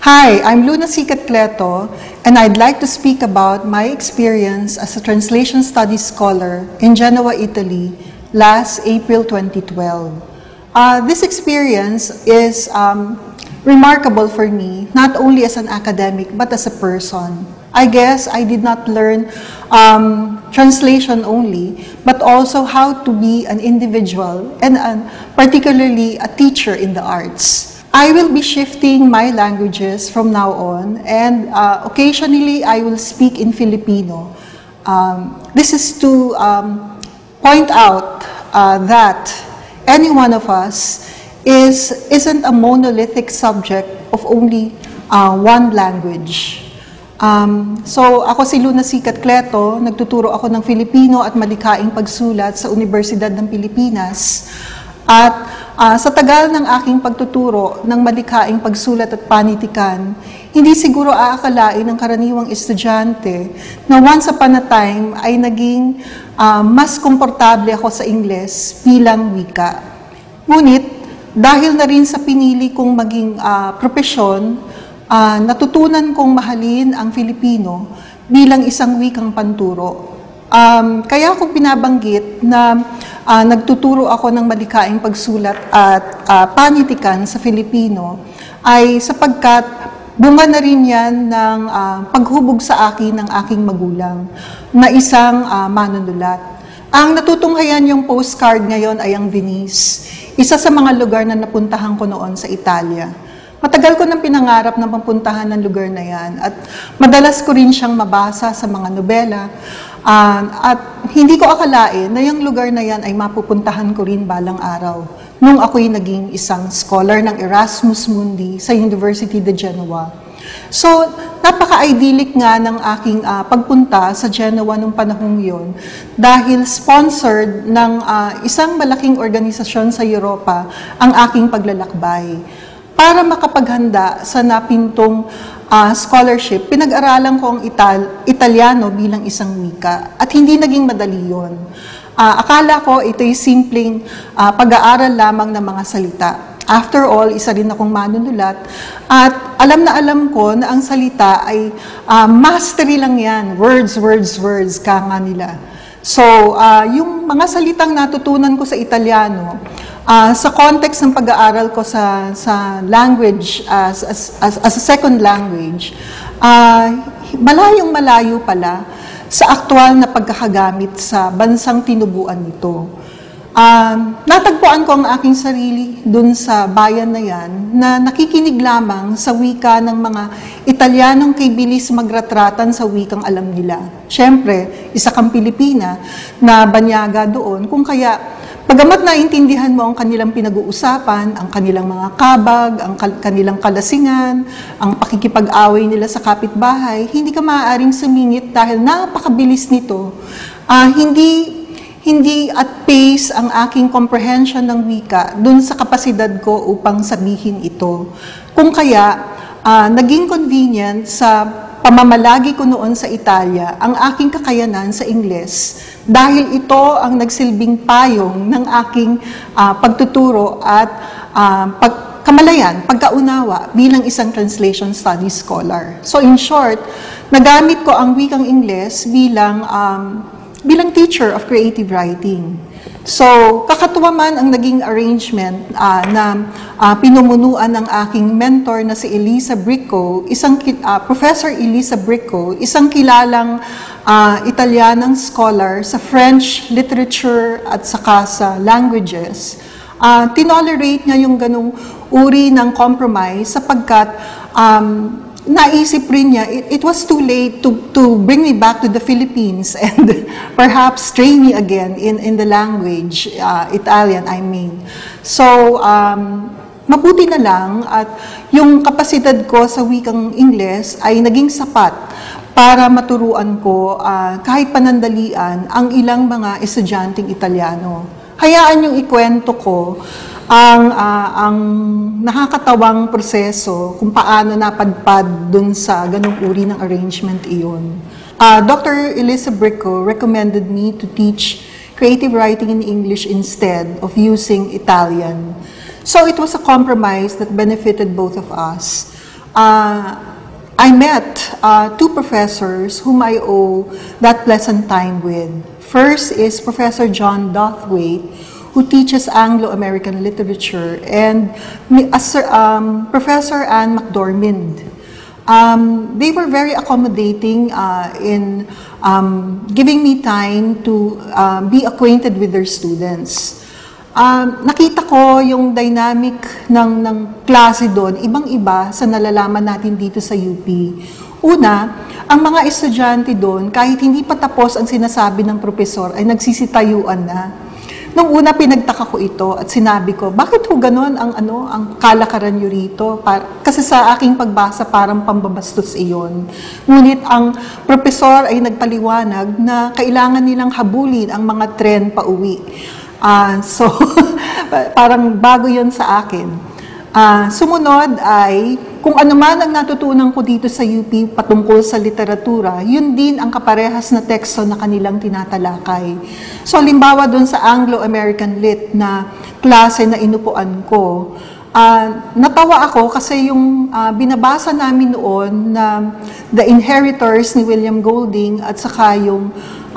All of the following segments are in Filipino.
Hi, I'm Sicat-Cleto, and I'd like to speak about my experience as a translation studies scholar in Genoa, Italy, last April 2012. This experience is remarkable for me, not only as an academic, but as a person. I guess I did not learn translation only, but also how to be an individual and particularly a teacher in the arts. I will be shifting my languages from now on, and occasionally I will speak in Filipino. This is to point out that any one of us isn't a monolithic subject of only one language. So ako si Sicat-Cleto, nagtuturo ako ng Filipino at malikhaing pagsulat sa Universidad ng Pilipinas. At sa tagal ng aking pagtuturo ng malikhaing pagsulat at panitikan, hindi siguro aakalain ng karaniwang estudyante na once upon a time ay naging mas komportable ako sa Ingles bilang wika. Ngunit dahil na rin sa pinili kong maging profesyon, natutunan kong mahalin ang Filipino bilang isang wikang panturo. Kaya ako binabanggit na nagtuturo ako ng malikhaing pagsulat at panitikan sa Filipino ay sapagkat bunga na rin yan ng paghubog sa akin ng aking magulang na isang manunulat. Ang natutunghayan yung postcard ngayon ay ang Venice, isa sa mga lugar na napuntahan ko noon sa Italia. Matagal ko nang pinangarap na mapuntahan ng lugar na yan at madalas ko rin siyang mabasa sa mga nobela at hindi ko akalain na yung lugar na yan ay mapupuntahan ko rin balang araw nung ako'y naging isang scholar ng Erasmus Mundi sa University di Genoa. So, napaka-idyllic nga ng aking pagpunta sa Genoa nung panahong yon dahil sponsored ng isang malaking organisasyon sa Europa ang aking paglalakbay. Para makapaghanda sa napintong scholarship, pinag-aralan ko ang Italiano bilang isang wika at hindi naging madali yun. Akala ko ito'y simpleng pag-aaral lamang ng mga salita. After all, isa rin akong manunulat at alam ko na ang salita ay mastery lang yan, words, ka nga nila. So, yung mga salitang natutunan ko sa Italiano, sa context ng pag-aaral ko sa language as a second language, malayong-malayo pala sa aktual na pagkakagamit sa bansang tinubuan nito. Natagpuan ko ang aking sarili dun sa bayan na yan na nakikinig lamang sa wika ng mga Italianong kaibilis magratratan sa wikang alam nila. Siyempre, isa kang Pilipina na banyaga doon, kung kaya bagamat naintindihan mo ang kanilang pinag-uusapan, ang kanilang mga kabag, ang kanilang kalasingan, ang pakikipag-away nila sa kapitbahay, hindi ka maaaring sumingit dahil napakabilis nito. Hindi at pace ang aking comprehension ng wika dun sa kapasidad ko upang sabihin ito. Kung kaya, naging convenient sa pamamalagi ko noon sa Italia ang aking kakayanan sa Ingles dahil ito ang nagsilbing payong ng aking pagtuturo at pagkaunawa bilang isang translation studies scholar. So in short, nagamit ko ang wikang Ingles bilang teacher of creative writing. So, kakatuwa man ang naging arrangement na pinumunuan ng aking mentor na si Elisa Bricco, Professor Elisa Bricco, isang kilalang Italianang scholar sa French literature at saka sa languages. Tinolerate niya yung ganung uri ng compromise sapagkat naisip rin niya, it was too late to bring me back to the Philippines and perhaps train me again in the language, Italian, I mean. So, mabuti na lang at yung kapasidad ko sa wikang Ingles ay naging sapat para maturuan ko kahit panandalian ang ilang mga estudyanteng Italiano. Hayaan yung ikwento ko ang nakakatawang proseso kung paano napadpad dun sa ganung uri ng arrangement iyon. Dr. Elisa Bricco recommended me to teach creative writing in English instead of using Italian. So it was a compromise that benefited both of us. I met two professors whom I owe that pleasant time with. First is Professor John Dothwaite, who teaches Anglo-American literature, and Professor Anne McDormand. They were very accommodating in giving me time to be acquainted with their students. Nakita ko yung dynamic ng klase doon, ibang-iba sa nalalaman natin dito sa UP. Una, ang mga estudyante doon, kahit hindi pa tapos ang sinasabi ng profesor, ay nagsisitayuan na. Nung una, pinagtaka ko ito at sinabi ko, bakit ho ganon ang kalakaran nyo rito? Kasi sa aking pagbasa, parang pambabastos iyon. Ngunit ang profesor ay nagpaliwanag na kailangan nilang habulin ang mga tren pa uwi. So, parang bago yun sa akin. Sumunod ay, kung ano man ang natutunan ko dito sa UP patungkol sa literatura, yun din ang kaparehas na teksto na kanilang tinatalakay. So, halimbawa dun sa Anglo-American Lit na klase na inupuan ko, natawa ako kasi yung binabasa namin noon na The Inheritors ni William Golding at saka yung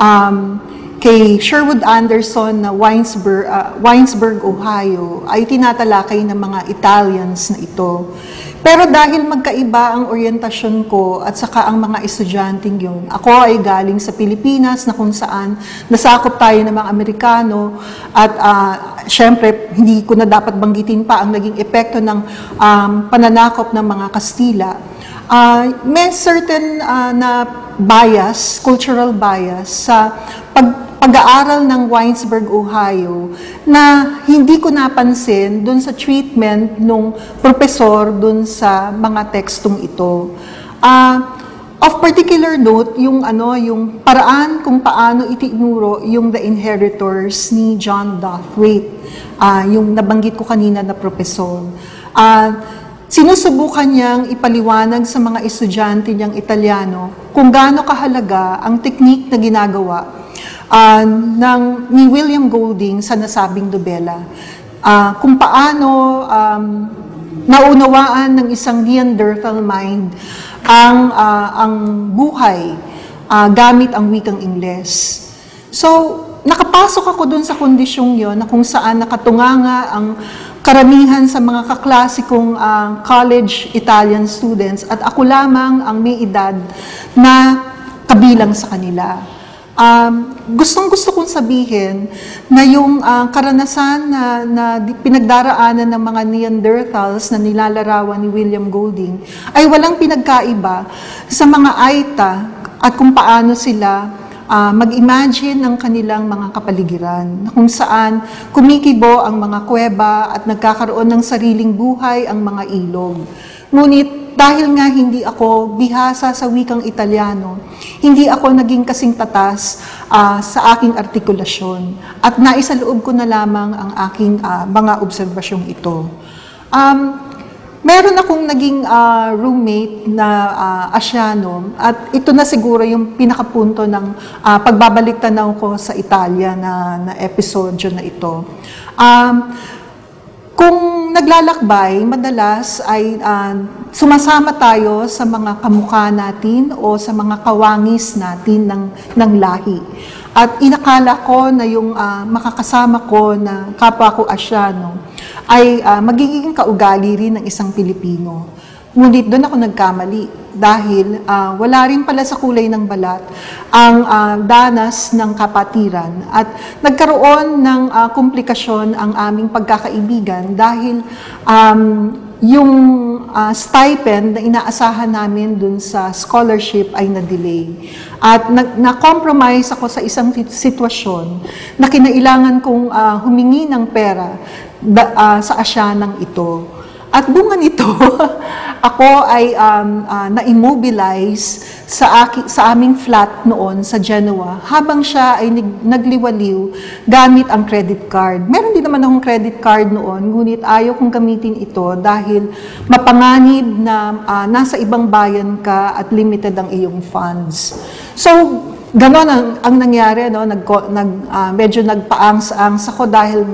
kay Sherwood Anderson na Winesburg, Ohio, ay tinatalakay ng mga Italians na ito. Pero dahil magkaiba ang orientasyon ko at saka ang mga estudyanteng yun, ako ay galing sa Pilipinas na kung saan nasakop tayo ng mga Amerikano at syempre hindi ko na dapat banggitin pa ang naging epekto ng pananakop ng mga Kastila. May certain na bias, cultural bias sa pag-aaral ng Winesburg, Ohio, na hindi ko napansin dun sa treatment ng profesor dun sa mga tekstong ito. Of particular note, yung paraan kung paano itinuro yung The Inheritors ni John Dothwaite, yung nabanggit ko kanina na profesor. Sinusubukan niyang ipaliwanag sa mga estudyante niyang Italiano kung gaano kahalaga ang teknik na ginagawa ni William Golding sa nasabing nobela. Kung paano naunawaan ng isang Neanderthal mind ang buhay gamit ang wikang Ingles. So, nakapasok ako dun sa kondisyong yon na kung saan nakatunganga ang karamihan sa mga kaklasikong college Italian students at ako lamang ang may edad na kabilang sa kanila. Gustong-gusto kong sabihin na yung karanasan na pinagdaraanan ng mga Neanderthals na nilalarawan ni William Golding ay walang pinagkaiba sa mga Aita at kung paano sila mag-imagine ng kanilang mga kapaligiran, kung saan kumikibo ang mga kuweba at nagkakaroon ng sariling buhay ang mga ilog. Ngunit dahil nga hindi ako bihasa sa wikang Italiano, hindi ako naging kasing tatas sa aking artikulasyon at naisaloob ko na lamang ang aking mga obserbasyong ito. Meron akong naging roommate na Asyano at ito na siguro yung pinakapunto ng pagbabalik tanaw ko sa Italia na episodyo na ito. Kung naglalakbay, madalas ay sumasama tayo sa mga kamukha natin o sa mga kawangis natin ng lahi. At inakala ko na yung makakasama ko na kapwa ko Asyano ay magiging kaugali rin ng isang Pilipino. Ngunit doon ako nagkamali dahil wala rin pala sa kulay ng balat ang danas ng kapatiran at nagkaroon ng komplikasyon ang aming pagkakaibigan dahil yung stipend na inaasahan namin dun sa scholarship ay na-delay. At na-compromise ako sa isang sitwasyon na kinailangan kong humingi ng pera sa Asyanang ito. At bunga nito, ako ay na-immobilize sa aming flat noon sa Genoa habang siya ay nagliwaliw gamit ang credit card. Meron din naman akong credit card noon, ngunit ayaw kong gamitin ito dahil mapanganib na nasa ibang bayan ka at limited ang iyong funds. So, ganon ang nangyari, no? Medyo nagpaangs-angs ako dahil nga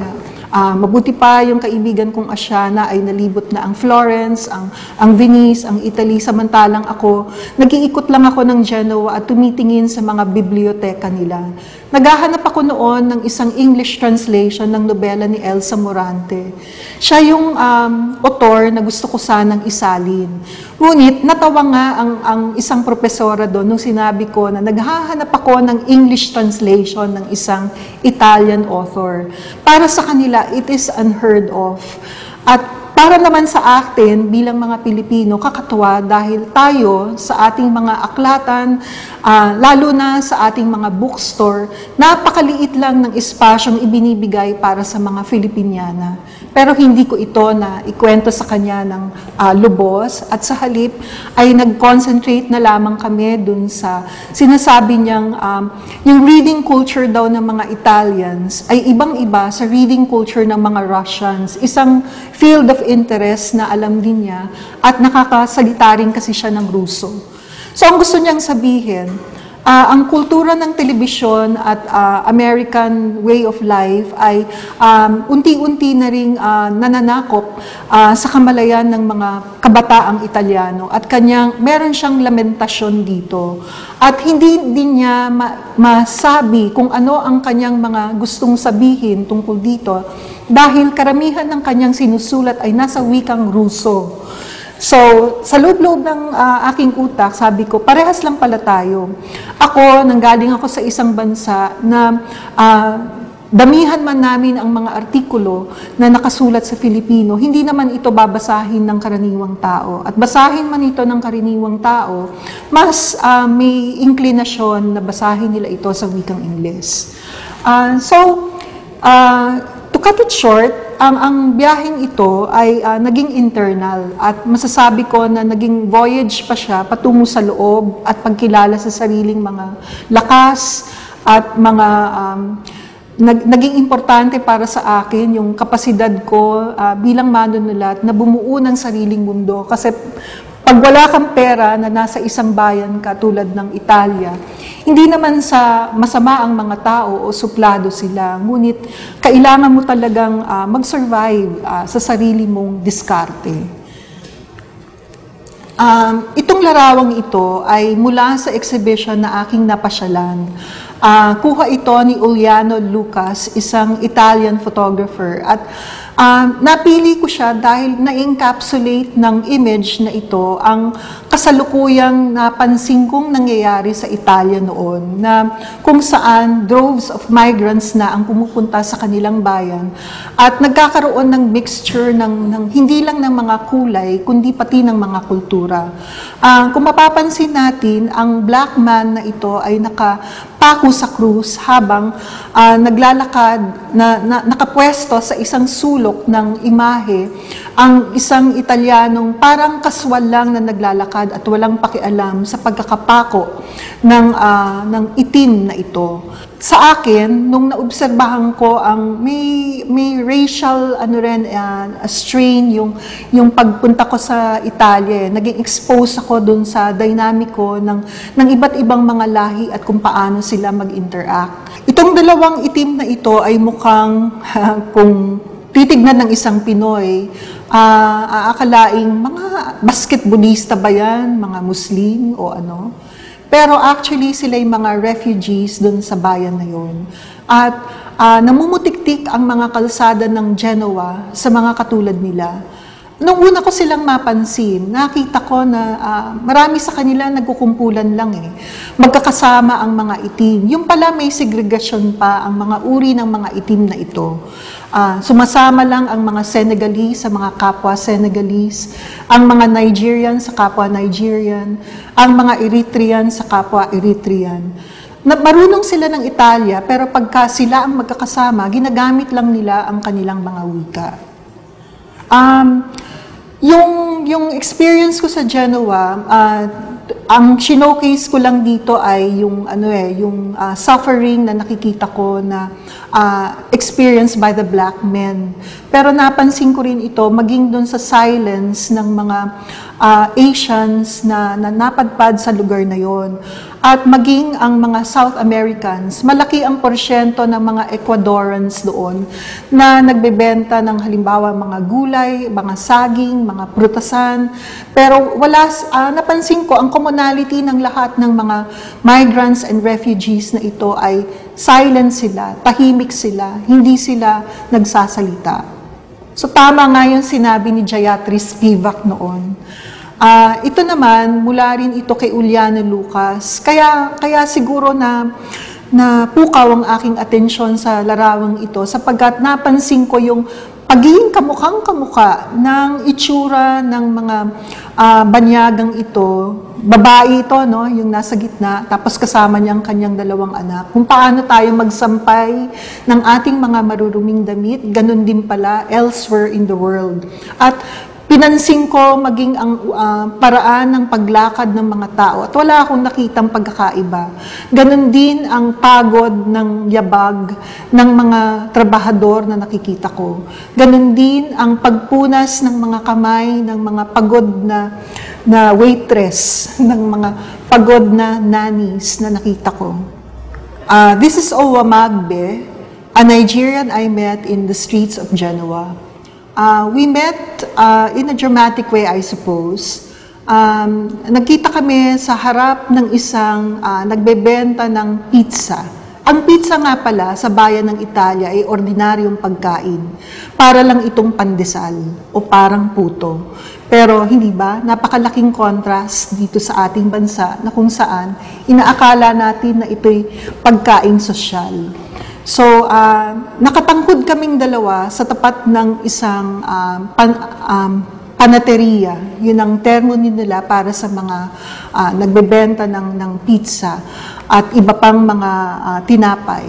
Mabuti pa yung kaibigan kong Asiana ay nalibot na ang Florence, ang Venice, ang Italy, samantalang ako, nag-iikot lang ako ng Genoa at tumitingin sa mga biblioteka nila. Naghahanap ako noon ng isang English translation ng nobela ni Elsa Morante. Siya yung author na gusto ko sanang isalin. Ngunit natawa nga ang isang propesora doon nung sinabi ko na naghahanap ako ng English translation ng isang Italian author. Para sa kanila, it is unheard of. At para naman sa atin, bilang mga Pilipino, kakatuwa dahil tayo sa ating mga aklatan, lalo na sa ating mga bookstore, napakaliit lang ng espasyong ibinibigay para sa mga Filipiniana. Pero hindi ko ito na ikwento sa kanya ng lubos at sa halip ay nag-concentrate na lamang kami dun sa sinasabi niyang yung reading culture daw ng mga Italians ay ibang-iba sa reading culture ng mga Russians. Isang field of interest na alam din niya at nakakasalita rin kasi siya ng Ruso. So ang gusto niyang sabihin, ang kultura ng telebisyon at American way of life ay unti-unti na ring nananakop sa kamalayan ng mga kabataang Italiano at meron siyang lamentasyon dito. At hindi din niya masabi kung ano ang kanyang mga gustong sabihin tungkol dito dahil karamihan ng kanyang sinusulat ay nasa wikang Ruso. So, sa loob-loob ng aking utak, sabi ko, parehas lang pala tayo. Ako, nanggaling ako sa isang bansa na damihan man namin ang mga artikulo na nakasulat sa Filipino, hindi naman ito babasahin ng karaniwang tao. At basahin man ito ng karaniwang tao, mas may inclinasyon na basahin nila ito sa wikang Ingles. To cut it short, ang biyaheng ito ay naging internal at masasabi ko na naging voyage pa siya patungo sa loob at pagkilala sa sariling mga lakas at mga naging importante para sa akin yung kapasidad ko bilang manunulat na bumuo ng sariling mundo. Kasi pag wala kang pera na nasa isang bayan ka tulad ng Italia, hindi naman sa masama ang mga tao o suplado sila, ngunit kailangan mo talagang mag-survive sa sarili mong diskarte. Itong larawang ito ay mula sa exhibition na aking napasyalan. Kuha ito ni Uliano Lucas, isang Italian photographer. At napili ko siya dahil na-encapsulate ng image na ito ang kasalukuyang napansin kong nangyayari sa Italia noon, na kung saan droves of migrants na ang pumupunta sa kanilang bayan at nagkakaroon ng mixture ng hindi lang ng mga kulay, kundi pati ng mga kultura. Kung mapapansin natin, ang black man na ito ay nakapako sa krus habang naglalakad, nakapwesto sa isang sulok ng imahe, ang isang Italianong parang kaswal lang na naglalakad at walang pakialam sa pagkakapako ng itim na ito. Sa akin, nung naobserbahan ko ang may racial strain yung pagpunta ko sa Italia, naging expose ako dun sa dinamiko ng iba't ibang mga lahi at kung paano sila mag-interact. Itong dalawang itim na ito ay mukhang kung titignan ng isang Pinoy, aakalaing mga basketballista ba yan, mga Muslim o ano. Pero actually, sila yung mga refugees doon sa bayan na yun. At namumutiktik ang mga kalsada ng Genoa sa mga katulad nila. Nung una ko silang mapansin, nakita ko na marami sa kanila nagkukumpulan lang eh. Magkakasama ang mga itim. Yung pala may segregation pa ang mga uri ng mga itim na ito. Sumasama lang ang mga Senegalese sa mga kapwa Senegalese, ang mga Nigerian sa kapwa Nigerian, ang mga Eritrean sa kapwa Eritrean. Marunong sila ng Italia, pero pagka sila ang magkakasama, ginagamit lang nila ang kanilang mga wika. Yung experience ko sa Genoa, ang showcase ko lang dito ay yung suffering na nakikita ko na experienced by the black men. Pero napansin ko rin ito maging doon sa silence ng mga Asians na napadpad sa lugar na yon. At maging ang mga South Americans, malaki ang porsyento ng mga Ecuadorians doon na nagbebenta ng halimbawa mga gulay, mga saging, mga prutasan. Pero napansin ko, ang commonality ng lahat ng mga migrants and refugees na ito ay silent sila, tahimik sila, hindi sila nagsasalita. So tama nga yung sinabi ni Gayatri Spivak noon. Ito naman, mula rin ito kay Uliana Lucas. Kaya siguro na pukaw ang aking atensyon sa larawang ito sapagkat napansin ko yung pagiging kamukhang-kamukha ng itsura ng mga banyagang ito. Babae ito, no? Yung nasa gitna, tapos kasama niya ang kanyang dalawang anak. Kung paano tayo magsampay ng ating mga maruruming damit, ganun din pala elsewhere in the world. At pinansin ko maging ang paraan ng paglakad ng mga tao at wala akong nakitang pagkakaiba. Ganon din ang pagod ng yabag ng mga trabahador na nakikita ko. Ganon din ang pagpunas ng mga kamay ng mga pagod na waitress, ng mga pagod na nannies na nakita ko. This is Owa Magbe, a Nigerian I met in the streets of Genoa. We met in a dramatic way, I suppose. Nagkita kami sa harap ng isang nagbebenta ng pizza. Ang pizza nga pala sa bayan ng Italia ay ordinaryong pagkain. Para lang itong pandesal o parang puto. Pero hindi ba, napakalaking contrast dito sa ating bansa na kung saan inaakala natin na ito'y pagkain sosyal. So, nakatangkod kaming dalawa sa tapat ng isang panateriya. Yun ang termo nila para sa mga nagbebenta ng pizza at iba pang mga tinapay.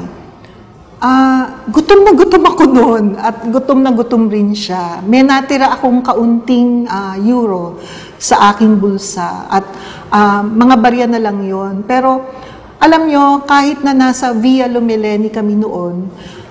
Gutom na gutom ako noon at gutom na gutom rin siya. May natira akong kaunting euro sa aking bulsa at mga barya na lang yon. Pero alam nyo, kahit na nasa Via Lumileni kami noon,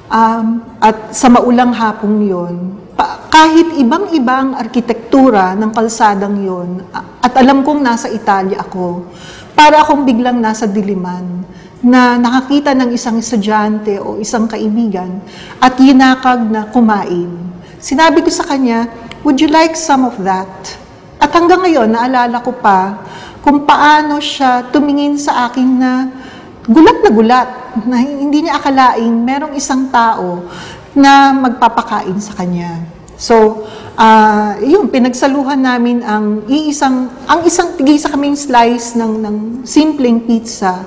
at sa maulang hapong yon, kahit ibang-ibang arkitektura ng kalsadang yon, at alam kong nasa Italia ako, para akong biglang nasa Diliman, na nakakita ng isang estudyante o isang kaibigan, at yinakag na kumain. Sinabi ko sa kanya, would you like some of that? At hanggang ngayon, naalala ko pa, kung paano siya tumingin sa akin na gulat, na hindi niya akalaing merong isang tao na magpapakain sa kanya. So, pinagsaluhan namin ang isang tig-isa kaming slice ng simpleng pizza,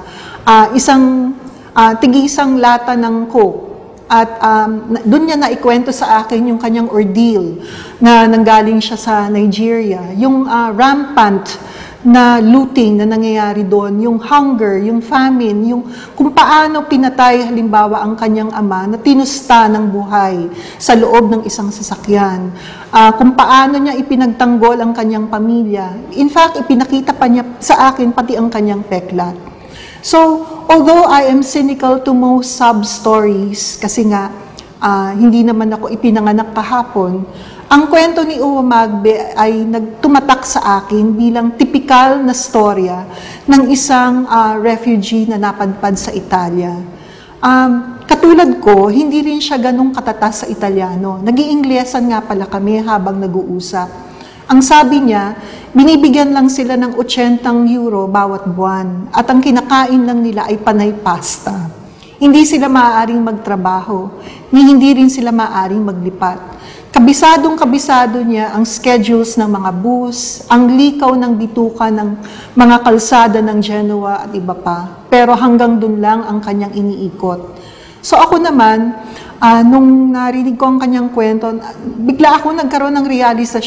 tig-isang lata ng Coke. At doon niya naikwento sa akin yung kanyang ordeal na nanggaling siya sa Nigeria, yung rampant na looting na nangyayari doon, yung hunger, yung famine, yung kung paano pinatay halimbawa ang kanyang ama na tinusta ng buhay sa loob ng isang sasakyan, kung paano niya ipinagtanggol ang kanyang pamilya. In fact, ipinakita pa niya sa akin pati ang kanyang peklat. So, although I am cynical to most sub-stories, kasi nga, hindi naman ako ipinanganak kahapon, ang kwento ni Uwa Magbe ay nagtumatak sa akin bilang tipikal na storya ng isang refugee na napadpad sa Italia. Katulad ko, hindi rin siya ganong katatas sa Italiano. Nag-iinglesan nga pala kami habang nag-uusap. Ang sabi niya, binibigyan lang sila ng 80 euro bawat buwan at ang kinakain lang nila ay panay pasta. Hindi sila maaaring magtrabaho, hindi rin sila maaaring maglipat. Kabisadong-kabisado niya ang schedules ng mga bus, ang likaw ng bituka ng mga kalsada ng Genoa at iba pa. Pero hanggang dun lang ang kanyang iniikot. So ako naman, nung narinig ko ang kanyang kwento, bigla ako nagkaroon ng realisasyon .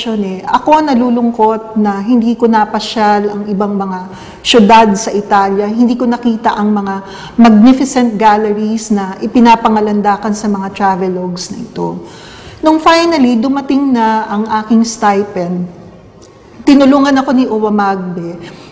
Ako nalulungkot na hindi ko napasyal ang ibang mga syudad sa Italia, hindi ko nakita ang mga magnificent galleries na ipinapangalandakan sa mga travelogues na ito. Nung finally, dumating na ang aking stipend, tinulungan ako ni Uwa Magbe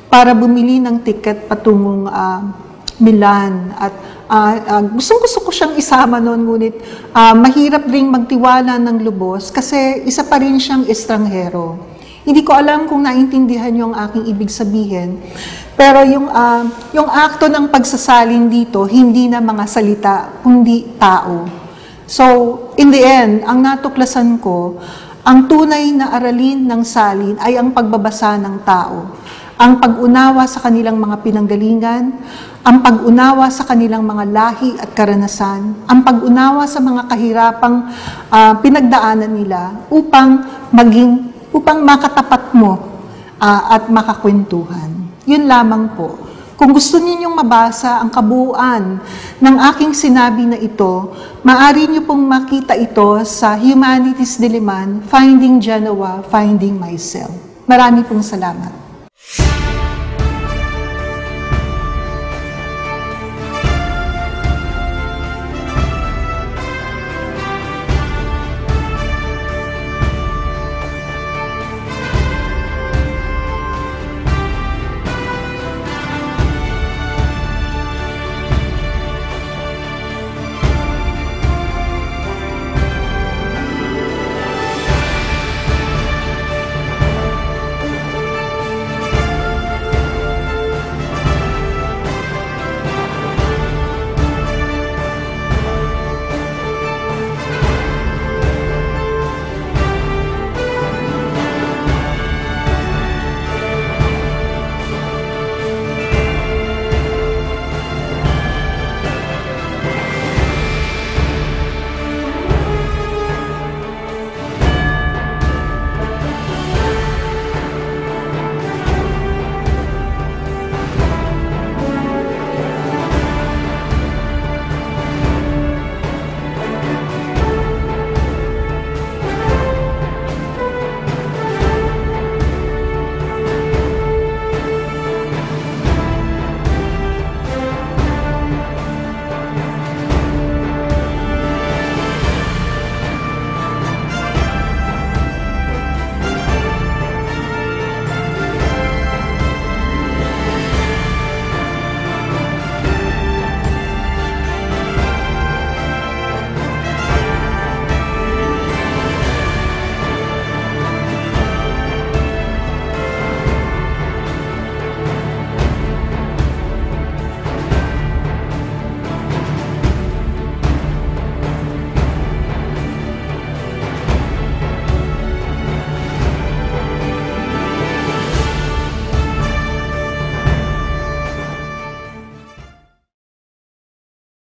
para bumili ng ticket patungong Milan. At gustong-gusto ko siyang isama noon, ngunit mahirap ring magtiwala ng lubos kasi isa pa rin siyang estranghero. Hindi ko alam kung naintindihan niyo ang aking ibig sabihin, pero yung akto ng pagsasalin dito, hindi na mga salita, kundi tao. So, in the end, ang natuklasan ko, ang tunay na aralin ng salin ay ang pagbabasa ng tao, ang pag-unawa sa kanilang mga pinanggalingan, ang pag-unawa sa kanilang mga lahi at karanasan, ang pag-unawa sa mga kahirapang pinagdaanan nila upang makatapat mo at makakwentuhan. Yun lamang po. Kung gusto ninyong mabasa ang kabuuan ng aking sinabi na ito, maaari niyo pong makita ito sa Humanities Diliman, Finding Genoa, Finding Myself. Marami pong salamat.